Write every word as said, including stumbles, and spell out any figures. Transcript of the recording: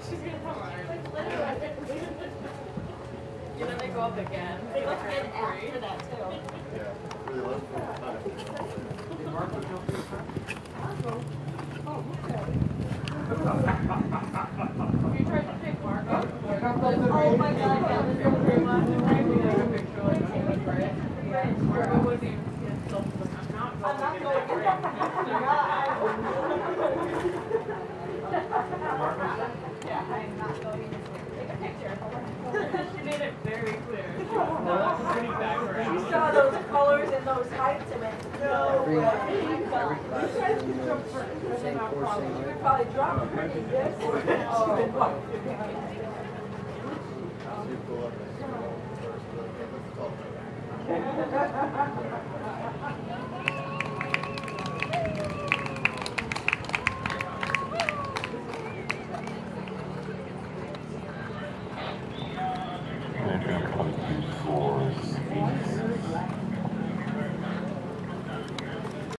She's gonna come on. You know, they go up again. They look in after that, too. Yeah, really love it. Did Marco jump in front? Oh, okay. You tried to take Marco? Oh my god, yeah, there's no very much. I'm not going in. I'm not going in. Yeah, I'm not going in. Take a picture. She made it very clear. She was not sitting backwards. You saw those colors and those heights and went, no way. You could probably drop it pretty good. Oh.